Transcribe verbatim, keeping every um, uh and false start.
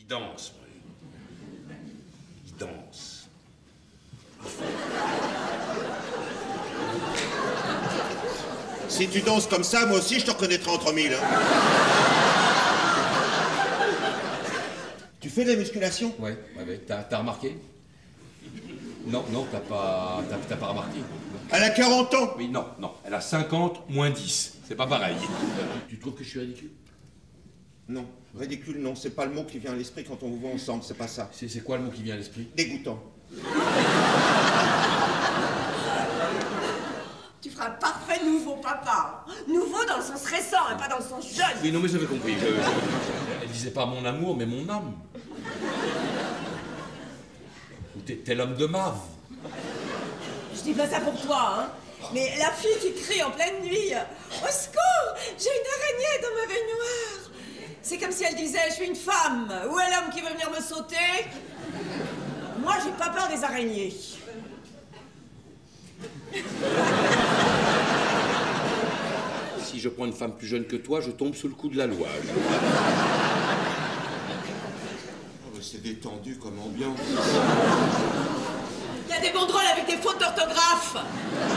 Il danse, oui. Il danse. Si tu danses comme ça, moi aussi, je te reconnaîtrai entre mille. Hein. Tu fais de la musculation? Ouais, ouais, ouais. T'as t'as remarqué? Non, non, t'as pas, t'as, t'as pas remarqué. Elle a quarante ans. Oui, non, non. Elle a cinquante moins dix. C'est pas pareil. Tu trouves que je suis ridicule? Non, ridicule, non. C'est pas le mot qui vient à l'esprit quand on vous voit ensemble, c'est pas ça. C'est, c'est quoi le mot qui vient à l'esprit? Dégoûtant. Tu feras un parfait nouveau papa. Nouveau dans le sens récent et pas dans le sens jeune. Oui, non, mais j'avais compris. Je, je, elle disait pas mon amour, mais mon âme. Ou t'es, t'es l'homme de Mave. Je dis pas ça pour toi, hein. Mais la fille qui crie en pleine nuit « Au secours, j'ai une araignée dans ma baignoire !» C'est comme si elle disait « Je suis une femme, où est l'homme qui veut venir me sauter ?» Moi, j'ai pas peur des araignées. Si je prends une femme plus jeune que toi, je tombe sous le coup de la loi. Oh, c'est détendu comme ambiance. Il y a des banderoles avec des fautes d'orthographe.